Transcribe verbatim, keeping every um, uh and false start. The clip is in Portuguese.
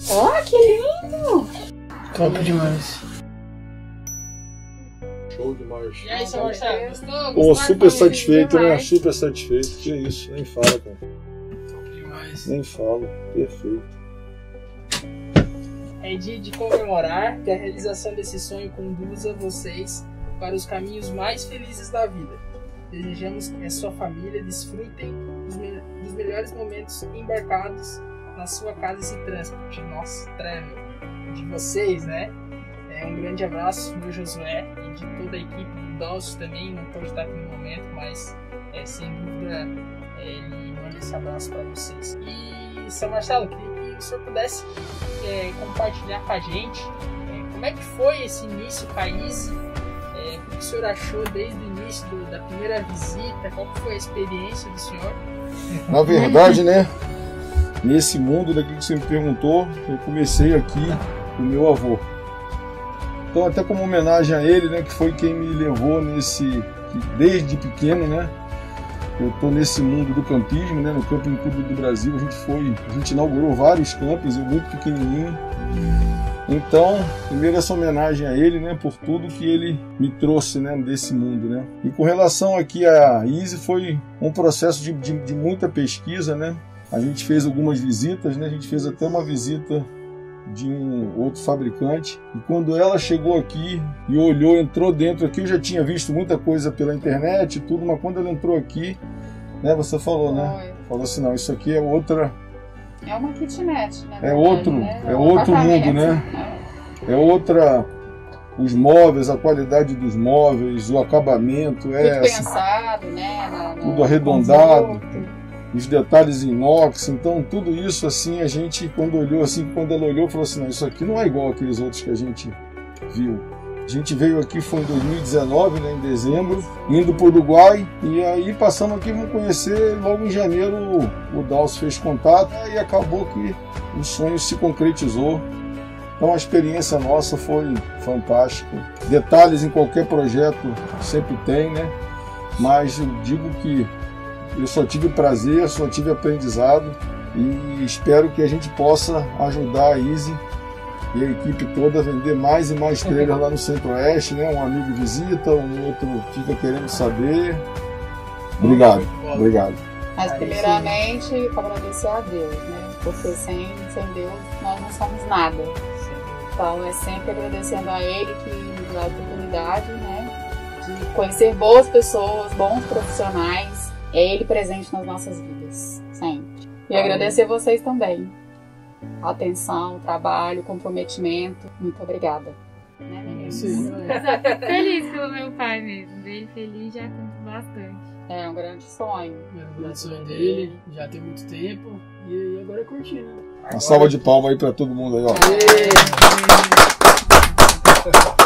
Ó, oh, que lindo! Top demais. Show demais. E aí, seu Marcelo, gostou? Pô, super satisfeito, né? Super satisfeito. Que isso, nem fala, cara. Top demais. Nem falo. Perfeito. É dia de comemorar que a realização desse sonho conduza vocês para os caminhos mais felizes da vida. Desejamos que a sua família desfrutem dos, me dos melhores momentos embarcados na sua casa esse transporte, nosso travel, de vocês, né? É, um grande abraço do Josué e de toda a equipe do Dalcio também, não pode estar aqui no momento, mas é, sem dúvida é, ele manda esse abraço para vocês. E, São Marcelo, queria que o senhor pudesse é, compartilhar com a gente é, como é que foi esse início com a Easy, é, o que o senhor achou desde o início do, da primeira visita, qual foi a experiência do senhor? Na verdade, né, nesse mundo daqui que você me perguntou, eu comecei aqui com o meu avô. Então, até como homenagem a ele, né, que foi quem me levou nesse, desde pequeno, né, eu tô nesse mundo do campismo, né, no Camping Clube do Brasil, a gente foi, a gente inaugurou vários campos, eu muito pequenininho. Então, primeiro essa homenagem a ele, né, por tudo que ele me trouxe, né, desse mundo, né. E com relação aqui à Easy, foi um processo de, de, de muita pesquisa, né. A gente fez algumas visitas, né, a gente fez até uma visita de um outro fabricante, e quando ela chegou aqui e olhou, entrou dentro aqui, eu já tinha visto muita coisa pela internet e tudo, mas quando ela entrou aqui, né, você falou, né, falou assim, não, isso aqui é outra... É uma kitnet, né? É outro, né? é outro mundo, né? É outra... Os móveis, a qualidade dos móveis, o acabamento, é... Tudo pensado, né? Na, na, tudo arredondado. Os detalhes em inox, então tudo isso assim, a gente quando olhou assim, quando ela olhou, falou assim, não, isso aqui não é igual àqueles outros que a gente viu. A gente veio aqui, foi em dois mil e dezenove, né, em dezembro, indo para o Uruguai, e aí passando aqui, vamos conhecer, logo em janeiro o, o Dalcio fez contato, e acabou que o sonho se concretizou. Então a experiência nossa foi fantástica. Detalhes em qualquer projeto sempre tem, né, mas eu digo que eu só tive prazer, só tive aprendizado e espero que a gente possa ajudar a Easy e a equipe toda a vender mais e mais trailers lá no Centro-Oeste, né? Um amigo visita, um outro fica querendo saber. Obrigado, obrigado. Mas primeiramente agradecer a Deus, né? Porque sem, sem Deus nós não somos nada. Então é sempre agradecendo a Ele que nos dá a oportunidade, né? De conhecer boas pessoas, bons profissionais. É Ele presente nas nossas vidas, sempre. E agradecer vocês também. A atenção, o trabalho, o comprometimento. Muito obrigada. Né, meninos? Feliz pelo meu pai mesmo. Dele feliz já conto bastante. É um grande sonho. É um grande sonho dele, já tem muito tempo. E agora é curtir, né? Uma salva de palmas aí pra todo mundo aí, ó. Aê!